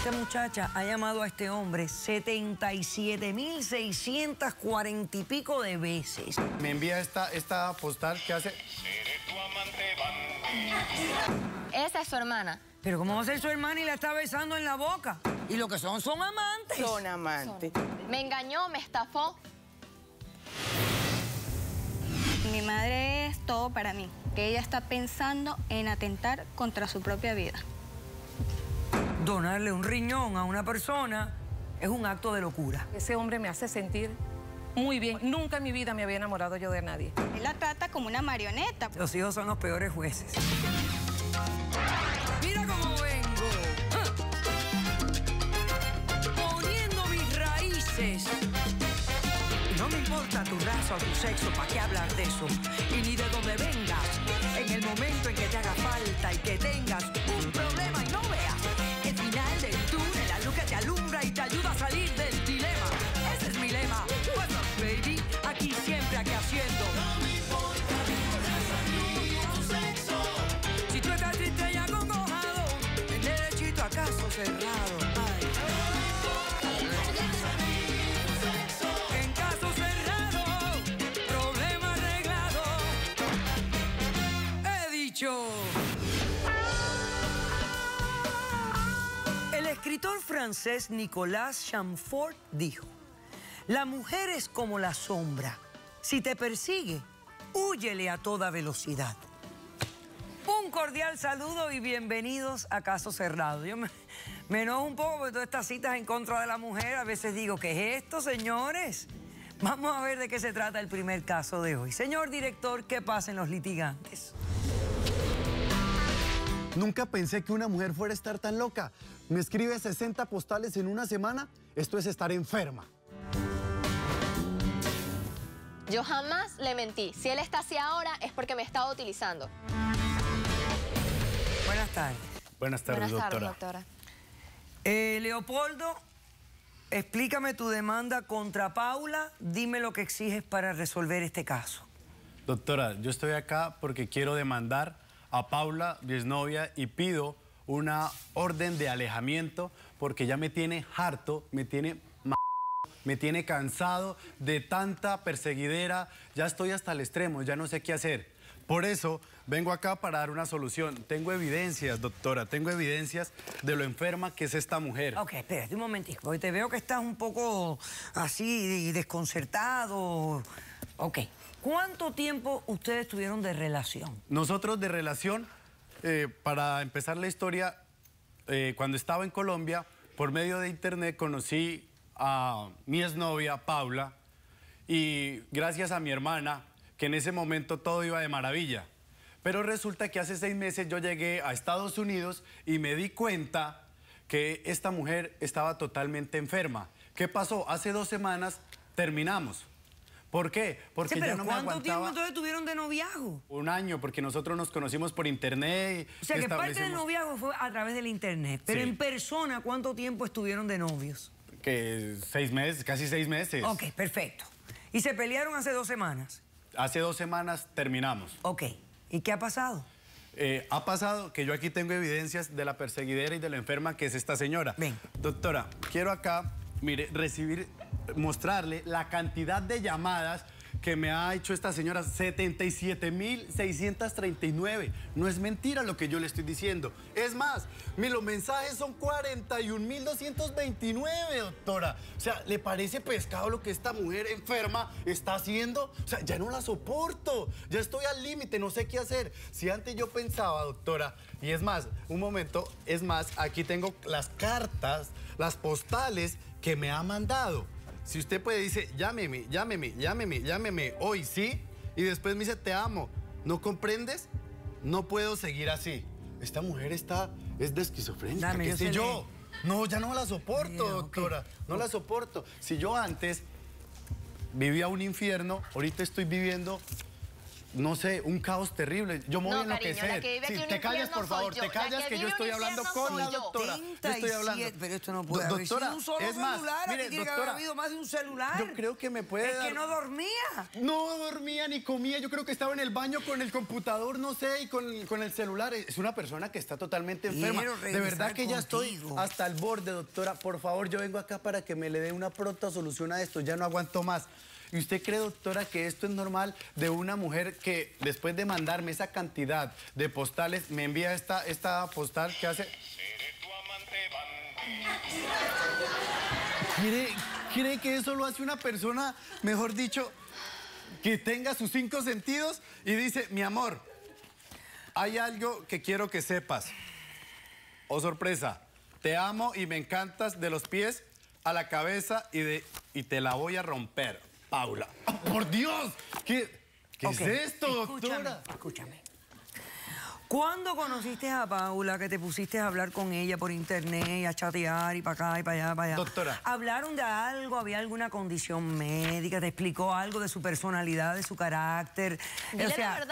Esta muchacha ha llamado a este hombre 77.640 y pico de veces. Me envía esta postal que hace... Esa es su hermana. Pero ¿cómo va a ser su hermana y la está besando en la boca? Y lo que son amantes. Son amantes. Me engañó, me estafó. Mi madre es todo para mí, que ella está pensando en atentar contra su propia vida. Donarle un riñón a una persona es un acto de locura. Ese hombre me hace sentir muy bien. Nunca en mi vida me había enamorado yo de nadie. Él la trata como una marioneta. Los hijos son los peores jueces. Mira cómo vengo. Poniendo mis raíces. No me importa tu raza o tu sexo, ¿para qué hablar de eso? Y ni de dónde vengas. En el momento en que te haga falta y que tengas un problema y no veas el final del túnel, la luz que te alumbra y te ayuda a salir del dilema. Ese es mi lema. What's up, baby? Aquí siempre, aquí haciendo. No me importa tu raza ni tu sexo. Si tú estás triste y acongojado, en derechito a caso cerrado. Ay. En caso cerrado, problema arreglado. He dicho. El escritor francés Nicolas Chamfort dijo: la mujer es como la sombra. Si te persigue, húyele a toda velocidad. Un cordial saludo y bienvenidos a Caso Cerrado. Yo me enojo un poco porque todas estas citas en contra de la mujer, a veces digo, ¿qué es esto, señores? Vamos a ver de qué se trata el primer caso de hoy. Señor director, ¿qué pasa en los litigantes? Nunca pensé que una mujer fuera a estar tan loca. Me escribe 60 postales en una semana. Esto es estar enferma. Yo jamás le mentí. Si él está así ahora es porque me estaba utilizando. Buenas tardes. Buenas tardes, doctora. doctora. Leopoldo, explícame tu demanda contra Paula. Dime lo que exiges para resolver este caso. Doctora, yo estoy acá porque quiero demandar a Paula, mi exnovia, y pido una orden de alejamiento porque ya me tiene harto, me tiene cansado de tanta perseguidera. Ya estoy hasta el extremo, ya no sé qué hacer. Por eso vengo acá para dar una solución. Tengo evidencias, doctora, tengo evidencias de lo enferma que es esta mujer. Ok, espérate un momentito, porque te veo que estás un poco así desconcertado. Ok, ¿cuánto tiempo ustedes tuvieron de relación? Nosotros de relación, para empezar la historia, cuando estaba en Colombia, por medio de internet conocí a mi exnovia, Paula, y gracias a mi hermana, que en ese momento todo iba de maravilla. Pero resulta que hace 6 meses yo llegué a Estados Unidos y me di cuenta que esta mujer estaba totalmente enferma. ¿Qué pasó? Hace 2 semanas terminamos. ¿Por qué? Porque Sí, pero ya no me ¿cuánto aguantaba. tiempo entonces tuvieron de noviazgo? 1 año, porque nosotros nos conocimos por internet. O sea, que parte del noviazgo fue a través del internet. Pero Sí. en persona, ¿cuánto tiempo estuvieron de novios? Que 6 meses, casi 6 meses. Ok, perfecto. ¿Y se pelearon hace 2 semanas? Hace 2 semanas terminamos. Ok. ¿Y qué ha pasado? Ha pasado que yo aquí tengo evidencias de la perseguidera y de la enferma que es esta señora. Ven. Doctora, quiero acá, mire, mostrarle la cantidad de llamadas que me ha hecho esta señora, 77.639. No es mentira lo que yo le estoy diciendo. Es más, los mensajes son 41.229, doctora. O sea, ¿le parece pescado lo que esta mujer enferma está haciendo? O sea, ya no la soporto. Ya estoy al límite, no sé qué hacer. Si antes yo pensaba, doctora, y es más, un momento, es más, aquí tengo las cartas, las postales que me ha mandado. Si usted puede, dice, llámeme, hoy sí, y después me dice, te amo. ¿No comprendes? No puedo seguir así. Esta mujer es de esquizofrénica, Dame, qué yo sé sé yo. No, ya no la soporto, Yeah, doctora. okay. No la soporto. Si yo antes vivía un infierno, ahorita estoy viviendo no sé, un caos terrible. Yo me voy a enloquecer. Cariño, la que vive aquí Sí, un te callas, infierno por favor, soy te yo. callas, La que que yo vive estoy un hablando infierno con la soy yo. doctora. Yo estoy hablando. Pero esto no puede haber sido Doctora, un solo es más, celular. mire, Aquí tiene que doctora, haber habido más de un celular. Yo creo que me puede Es dar... que no dormía. No dormía ni comía, yo creo que estaba en el baño con el computador, no sé, y con el celular. Es una persona que está totalmente enferma. Quiero De verdad que ya estoy contigo. hasta el borde, doctora. Por favor, yo vengo acá para que me le dé una pronta solución a esto. Ya no aguanto más. ¿Y usted cree, doctora, que esto es normal de una mujer que después de mandarme esa cantidad de postales, me envía esta postal que hace... ¿Cree que eso lo hace una persona, mejor dicho, que tenga sus 5 sentidos y dice, mi amor, hay algo que quiero que sepas? Oh, sorpresa, te amo y me encantas de los pies a la cabeza y te la voy a romper, Paula. ¡Oh, por Dios! ¿Qué es esto, doctora? Escúchame. ¿Cuándo conociste a Paula, que te pusiste a hablar con ella por internet y a chatear y para acá y para allá, para allá? Doctora. ¿Hablaron de algo? ¿Había alguna condición médica? ¿Te explicó algo de su personalidad, de su carácter? Dile la verdad.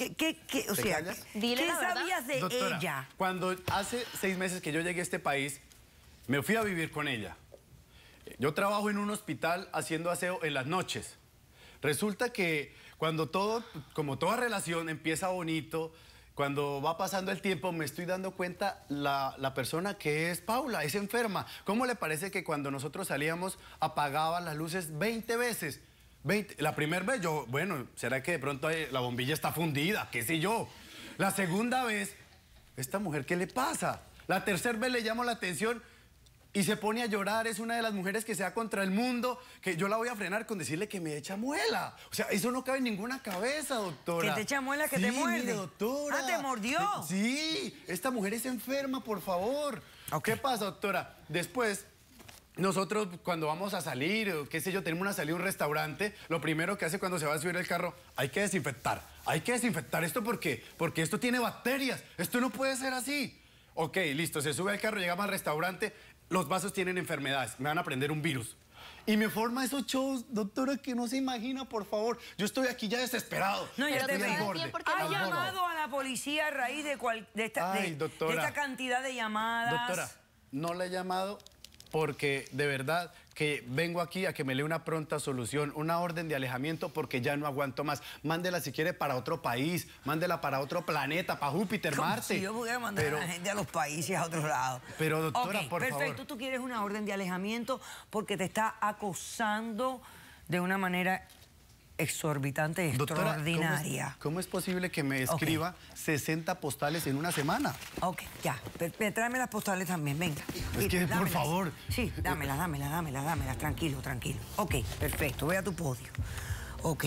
¿Qué Dile la verdad. sabías de Doctora, ella? cuando hace 6 meses que yo llegué a este país, me fui a vivir con ella. Yo trabajo en un hospital haciendo aseo en las noches. Resulta que cuando como toda relación empieza bonito, cuando va pasando el tiempo me estoy dando cuenta la persona que es Paula, es enferma. ¿Cómo le parece que cuando nosotros salíamos apagaba las luces 20 veces? 20. La primera vez yo, bueno, ¿será que de pronto la bombilla está fundida? ¿Qué sé yo? La segunda vez, ¿esta mujer qué le pasa? La tercera vez le llamo la atención y se pone a llorar. Es una de las mujeres que se da contra el mundo, que yo la voy a frenar con decirle que me echa muela. O sea, eso no cabe en ninguna cabeza, doctora. ¿Que te echa muela, que sí, te muerde? Mire, doctora. Ah, ¿te mordió? Sí, esta mujer es enferma, por favor. Okay. ¿Qué pasa, doctora? Después, nosotros cuando vamos a salir, o qué sé yo, tenemos una salida a un restaurante, lo primero que hace cuando se va a subir el carro, hay que desinfectar. Hay que desinfectar esto porque esto tiene bacterias. Esto no puede ser así. Ok, listo, se sube al carro, llegamos al restaurante, los vasos tienen enfermedades, me van a prender un virus. Y me forma esos shows, doctora, que no se imagina, por favor. Yo estoy aquí ya desesperado. No, ya Pero te tú veo. sabes bien por qué ¿Has no lo hago. llamado a la policía a raíz de esta cantidad de llamadas? Doctora, no la he llamado porque de verdad que vengo aquí a que me dé una pronta solución, una orden de alejamiento porque ya no aguanto más. Mándela si quiere para otro país, mándela para otro planeta, para Júpiter, Marte. Si yo voy a mandar a la gente a los países a otros lados. Pero, doctora, Ok, por favor. perfecto, tú quieres una orden de alejamiento porque te está acosando de una manera exorbitante, Doctora, extraordinaria. ¿cómo es posible que me escriba 60 postales en una semana? Ok, ya. Tráeme las postales también, venga. Es que, por Dámelas. favor. Sí, dámelas. Tranquilo. Ok, perfecto. Ve a tu podio. Ok.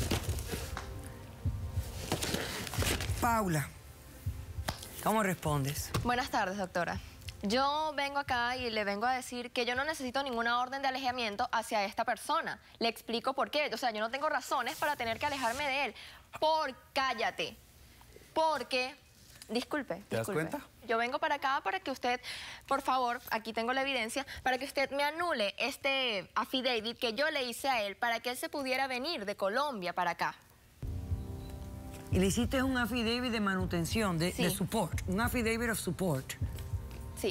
Paula, ¿cómo respondes? Buenas tardes, doctora. Yo vengo acá y le vengo a decir que yo no necesito ninguna orden de alejamiento hacia esta persona. Le explico por qué. O sea, yo no tengo razones para tener que alejarme de él. Cállate. Porque... Disculpe. ¿Te das cuenta? Yo vengo para acá para que usted, por favor, aquí tengo la evidencia, para que usted me anule este affidavit que yo le hice a él para que él se pudiera venir de Colombia para acá. Y le hiciste un affidavit de manutención, Sí. de support. Un affidavit of support. Sí.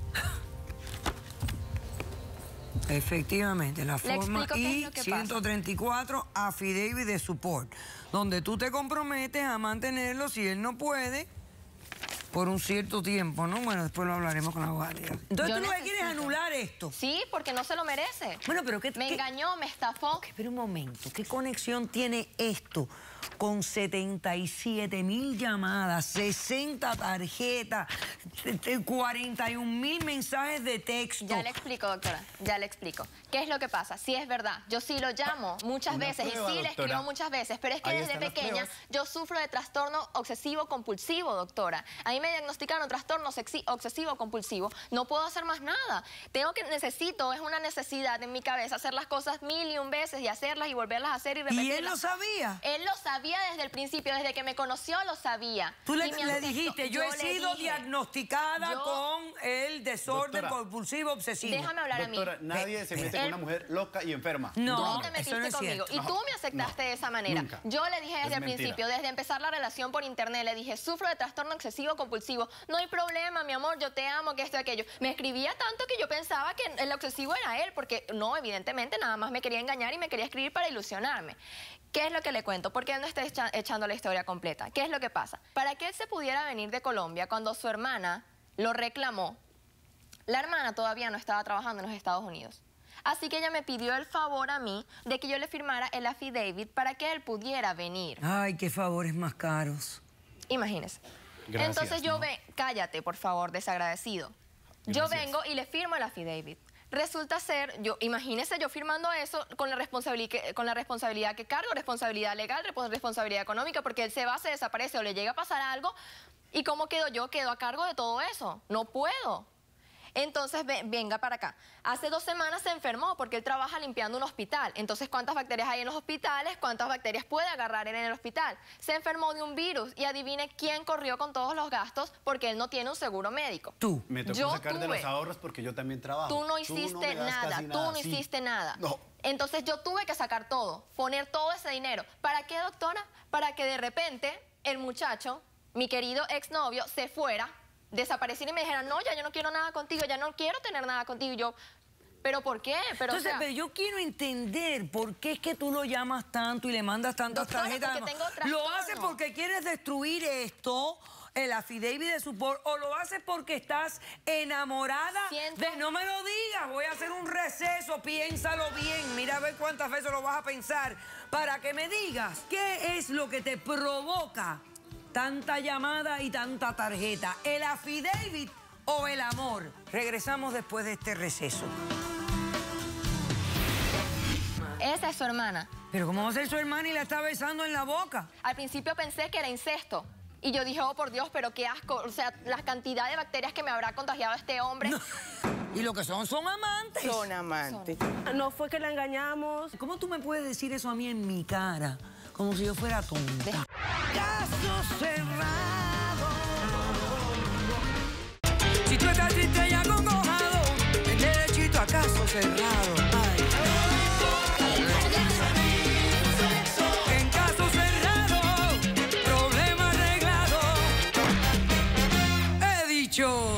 Efectivamente, la forma explico qué es lo que pasa. I-134, affidavit de support, donde tú te comprometes a mantenerlo si él no puede por un cierto tiempo, ¿no? Bueno, después lo hablaremos con la guardia. Entonces Yo tú no me necesito. quieres anular esto. Sí, porque no se lo merece. Bueno, pero ¿qué? Me engañó, me estafó. Pero un momento, ¿qué conexión tiene esto con 77,000 llamadas, 60 tarjetas, 41,000 mensajes de texto? Ya le explico, doctora, ya le explico. ¿Qué es lo que pasa? Sí es verdad, yo sí lo llamo muchas Una veces prueba, y sí le doctora. escribo muchas veces, pero es que Ahí desde están las pequeña pruebas. yo sufro de trastorno obsesivo-compulsivo, doctora. A mí me diagnosticaron trastorno obsesivo-compulsivo. No puedo hacer más nada. Necesito, es una necesidad en mi cabeza hacer las cosas 1000 y un veces y hacerlas y volverlas a hacer y repetirlas. ¿Y él lo sabía? Él lo sabía desde el principio, desde que me conoció lo sabía. Tú le Y me aceptó. dijiste, yo he le sido dije, diagnosticada con el desorden Doctora, compulsivo obsesivo. Déjame hablar a mí. Doctora, nadie se mete con una mujer loca y enferma. No, Tú te metiste eso no es conmigo cierto. y tú me aceptaste de esa manera. Nunca. Yo le dije desde Es el mentira. principio, desde empezar la relación por internet, le dije, sufro de trastorno excesivo compulsivo. No hay problema, mi amor, yo te amo, que esto y aquello. Me escribía tanto que yo pensaba que el obsesivo era él, porque no, evidentemente, nada más me quería engañar y me quería escribir para ilusionarme. ¿Qué es lo que le cuento? ¿Por qué no está echando la historia completa? ¿Qué es lo que pasa? Para que él se pudiera venir de Colombia, cuando su hermana lo reclamó, la hermana todavía no estaba trabajando en los Estados Unidos. Así que ella me pidió el favor a mí de que yo le firmara el affidavit para que él pudiera venir. Ay, qué favores más caros. Imagínese. Gracias, Entonces yo ¿no? cállate, por favor, desagradecido. Yo Gracias. vengo y le firmo el affidavit. Resulta ser, imagínese yo firmando eso con la responsabilidad que cargo, responsabilidad legal, responsabilidad económica, porque él se va, se desaparece o le llega a pasar algo. ¿Y cómo quedo yo? Quedo a cargo de todo eso. No puedo. Entonces, venga para acá. Hace 2 semanas se enfermó porque él trabaja limpiando un hospital. Entonces, ¿cuántas bacterias hay en los hospitales? ¿Cuántas bacterias puede agarrar él en el hospital? Se enfermó de un virus y adivine quién corrió con todos los gastos porque él no tiene un seguro médico. Tú. Me tocó Yo sacar de tuve. los ahorros porque yo también trabajo. Tú no hiciste me das nada, casi tú no sí. hiciste nada. No. Entonces yo tuve que sacar todo, poner todo ese dinero. ¿Para qué, doctora? Para que de repente el muchacho, mi querido exnovio, se fuera, desapareciera y me dijera, no, ya yo no quiero nada contigo, ya no quiero tener nada contigo. Y yo, ¿pero por qué? Pero, Entonces, o sea, pero yo quiero entender por qué es que tú lo llamas tanto y le mandas tantas Doctora, tarjetas. porque tengo ¿Lo trastorno. haces porque quieres destruir esto, el affidavit de support, o lo haces porque estás enamorada Siento- de... No me lo digas, voy a hacer un receso, piénsalo bien, mira a ver cuántas veces lo vas a pensar, para que me digas qué es lo que te provoca tanta llamada y tanta tarjeta, el affidavit o el amor. Regresamos después de este receso. esa es su hermana. Pero ¿cómo va a ser su hermana y la está besando en la boca? Al principio pensé que era incesto. Y yo dije, oh, por Dios, pero qué asco. O sea, la cantidad de bacterias que me habrá contagiado este hombre. Y lo que son amantes. Son amantes. No fue que la engañamos. ¿Cómo tú me puedes decir eso a mí en mi cara? Como si yo fuera tonta. Caso cerrado. Si tú estás triste y acongojado, ven derechito a caso cerrado. Ay. En caso cerrado, problema arreglado. He dicho.